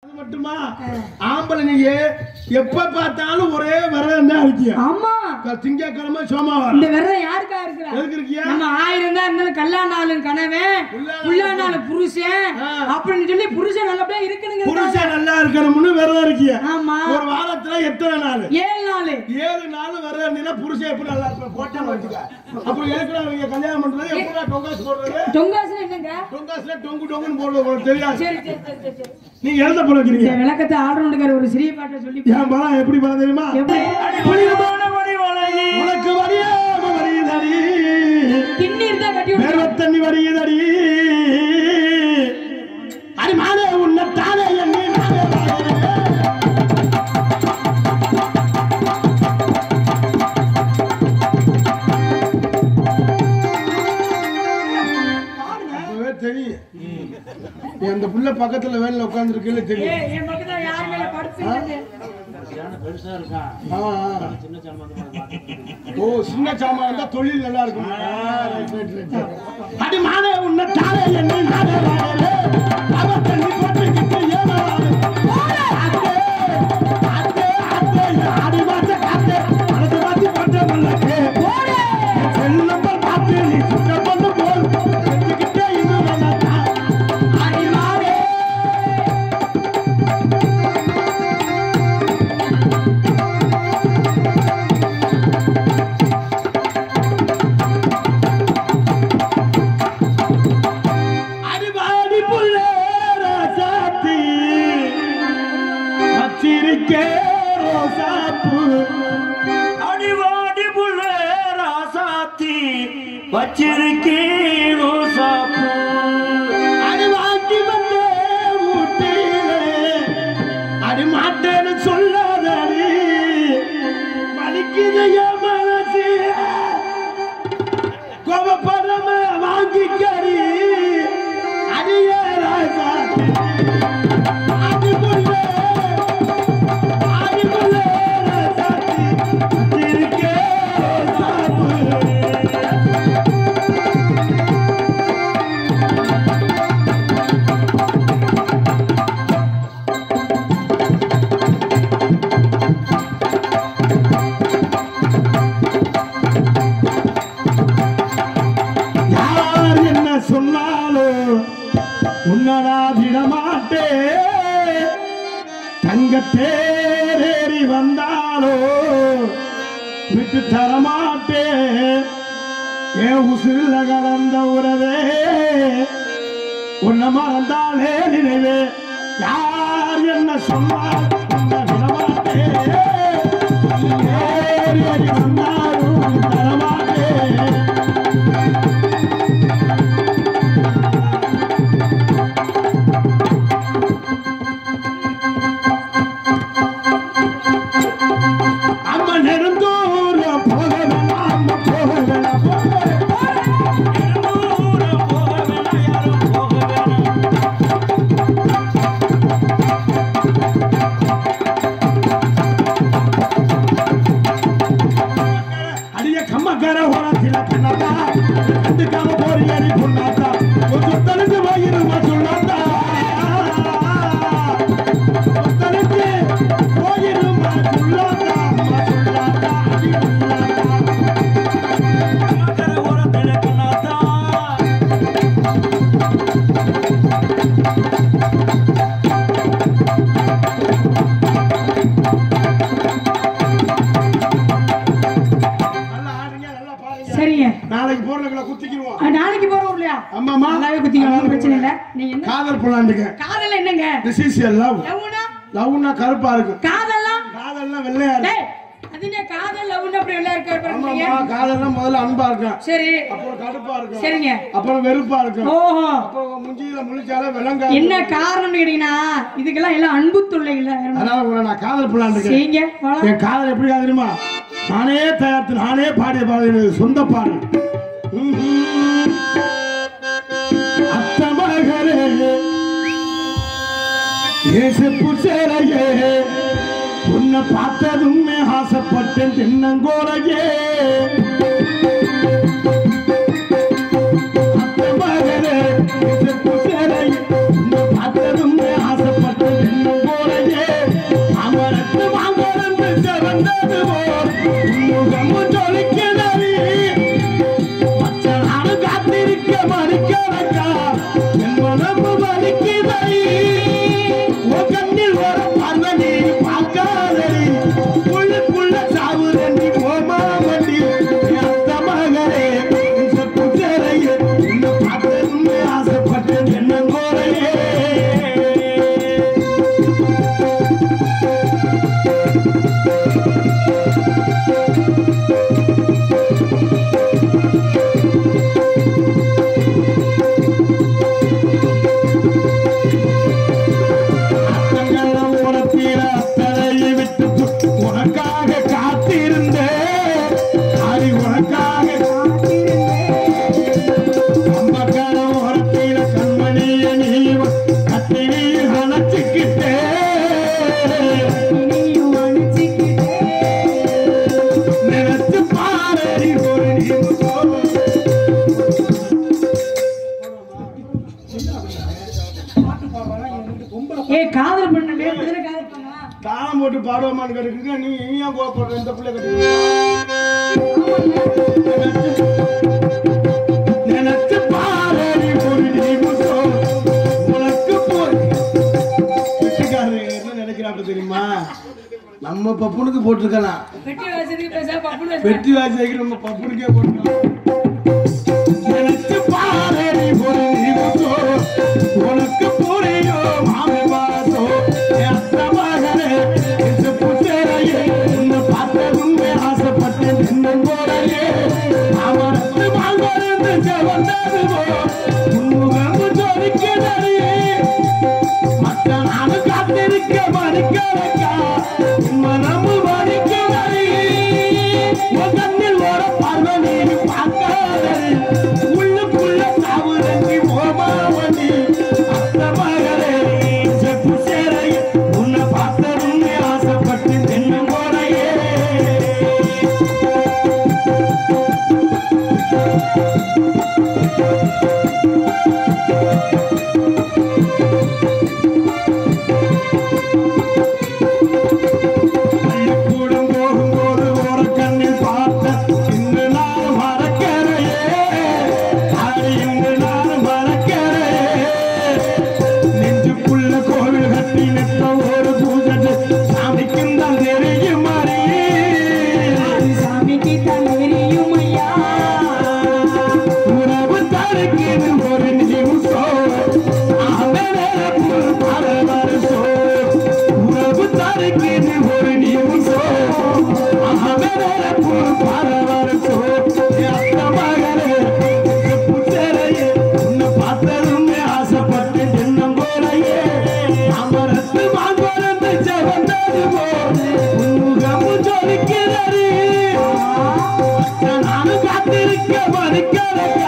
மட்டுமா ஆம்பளை நீங்க எப்ப பார்த்தாலும் ஒரே விரதம் தான் இருக்கியா? ஆமா, திங்கக்கிழமை சோமவாரம். இந்த விரதம் யாருக்கா இருக்கிறா? எதுக்கு இருக்கியா? நம்ம 1000 தான் இருந்தாலும் கல்யாண நாள் கனவன் புள்ளா நாள் புருஷன் அப்படின்னு சொல்லி புருஷன் நல்லபடியா இருக்கணுங்க. புருஷன் நல்லா இருக்கணும்னு விரதம் இருக்கியா? ஆமா. ஒரு வாரத்துல எத்தனை நாள்? 7 நாள். 7 நாள் விரதம் இருந்தீங்கன்னா புருஷன் எப்படி நல்லா இருப்பான்? போட்டா வச்சுக்க. அப்ப ஏற்கனவே நீங்க கல்யாணம் பண்றது எப்படா டொங்காசு போடுறது? டொங்காசுனா என்னங்க? டொங்காசுல டொங்கு டொங்குன்னு போடுறது உங்களுக்கு தெரியாது. சரி சரி சரி சரி. நீங்க எழுத போறீங்க. இந்த விளக்கத்தை ஆடுறவனுக்கு ஒரு சிறிய பாட்டை சொல்லி ஏன் பலம் எப்படி பலம் தெரியுமா? உனக்கு வரியாம வரியுதடி, கிண்ணீர் தான் கட்டி தண்ணி வரியுதடி, அடி மானே உன்னை தானே எண்ணி நானே தெரியும். அந்த புள்ள பக்கத்துல வேலையில உட்கார்ந்து இருக்கல தெரியும். என் பக்கத்துல யார் மேல படுத்துங்க? ஓ, சின்ன சாமான் இருந்தா தொழில் நல்லா இருக்கும். அடி மானே உன்னை தானே எண்ணி நானே வாழலே, அவ தண்ணி போட்டுக்கிட்டு ஏமாறாரு. அத்தே அத்தே ஆடி மாத்த காத்தே மனசு மாத்தி பண்ற மல்லக்கே செல் நம்பர் மாத்தி நீ சுத்த பண்ண போல் செஞ்சுக்கிட்டே இன்னும் வேணாத்தா. அடி மானே அடிவாடி புள்ளே ராசாத்தி வச்சிருக்கே ரோசாப்பூ, அடிவாடி புள்ளே ராசாத்தி வச்சிருக்கே ரோசாப்பூ, அடிவாட்டி வந்தே ஊட்டியிலே அடி மாட்டேன்னு சொல்லாதடி, வலிக்குதைய மனசு கோபப்படாம வாங்கிக்கடி, அடியே ராசாத்தி அடி புள்ளே ராசாத்தி வச்சிருக்கே ரோசாப்பூ. யார் என்ன சொன்னாலும் உன்னடா விடமாட்டே, தங்கத்தேறி வந்தாலோ விட்டு தரமாட்டே, என் உசுல கலந்த உறவே உன்னை மறந்தாலே நினைவே. யார் என்ன சொன்னால் உன்னை விடமாட்டே, ஏறி வந்தாலும் தரமாட்டே. அம்மா நெடுந்தூரம் போக வேணாம், போக வேணாம், போக அடிய கம்மக்கார ஓரத்தில பண்ணாதா, கண்டுக்காம போறியடி பொண்ணாத்தா, கொஞ்சம் தடுத்து வாங்கிருமா சொல்லாதா, தடுத்து போயிருமா சொல்லாதா, சொல்லாதா, அடி சொல்லாதா. ஓரத்திலே கண்ணாத்தா, நல்லா ஆடுங்க, நல்லா பாடுங்க. சரிங்க. நாளைக்கு போறதுக்குள்ள குத்திக்கிடுவோம். நாளைக்கு போறோம் இல்லையா? ஆமாமா, நல்லாவே குத்திக்கலாம், ஒண்ணும் பிரச்சனை இல்ல. நீங்க என்ன காதல் போலாண்டுங்க. காதல் என்னங்க? This is a love. லவ்னா லவ்னா கருப்பா இருக்கும், காதல்லாம் காதல்னா வெள்ளையா இருக்கும். டேய், அது என்ன காதல் லவ்னா அப்படி எல்லாம் இருக்க பாருங்க. ஆமாமா, காதல்னா முதல்ல அன்பா இருக்கும், சரி அப்புறம் கடுப்பா இருக்கும், சரிங்க. அப்புறம் வெறுப்பா இருக்கும், ஓஹோ, அப்புறம் முஞ்சியில முழிச்சாலே விளங்கா. என்ன காரணம்னு கேட்டீங்கன்னா இதுக்கெல்லாம் எல்லாம் அன்பு தொல்லை இல்ல. அதனால உங்களை நான் காதல் போலாண்டுங்க. சரிங்க, போலாம். என் காதல் எப்படி தெரியுமா? நானே தயாரித்து நானே பாடிய பாடல், சொந்த பாடல். அத்தமகளே ஏசப்பு சேரையே, உன்னை பார்த்ததுமே ஆசைப்பட்டேன் தென்னங்கோலையே. பார்த்ததும் ஆசைப்பட்ட ஏய் காதல் பண்ணவே முதல்ல காதல் பண்ணா தாளம் போட்டு பாடுவோமான்னு கேட்டுருக்க நீ ஏன் கோவப்படுற இந்த பிள்ளை கட்டி நினைச்சு பாரு நீ ஒரு நிமிஷம் உனக்கு போய் என்ன நினைக்கிறாப்ல தெரியுமா நம்ம பப்புனுக்கு போட்டிருக்கலாம் வெட்டி வாசிக்கு பேச பப்புனு வெட்டி வாசிக்கு நம்ம பப்புனுக்கே போட்டிருக்கலாம் நினைச்சு பாரு நீ ஒரு நிமிஷம் உனக்கு புரியும் மாமி பாசோ எத்த மகனே இந்த புத்தரையே உன்னை பார்த்ததுமே ஆசைப்பட்டேன் இன்னும் போறையே அவனுக்கு வாழ்வருந்து செவந்தது உன்முகந்து ஜொலிக்கிறதே மற்ற நானும் காத்திருக்க மணிக்கணக்கா மனமு மணிக்கிறதே உன் கண்ணில் ஒரு பார்வை நீ பார்க்காதே உள்ளுக்குள்ள தாவுரங்கி ஓமாவதி அத்த மகளே செப்பு சேரை உன்னை பார்த்ததுமே ஆசைப்பட்டு தென்னும் போறையே பள்ளிக்கூடம் போகும்போது ஒரு கண்ணில் பார்த்த இன்று நான் மறக்கிறேயே இன்று நான் மறக்கிறேயே நெஞ்சுக்குள்ள கோவில் கட்டி நிற்க ஒரு பூஜை சாமிக்கும் தான் தெரியும் அறியே சாமிக்கு தான் தெரியும் ஐயா உறவு தருக்கிது ஒரு நிமிஷம் பரவரசோ உறவு தருக்கிது ஒரு நிமிஷம் பரவரசோ அத்த மகளே புத்தரையே உன்னை பார்த்ததுமே ஆசைப்பட்டு தின்னம் போலையே அமரத்து மாங்கொரந்து செவந்தது போது உன்முகமும் ஜொலிக்கிறது நானும் காத்திருக்க மறுக்கிறேன்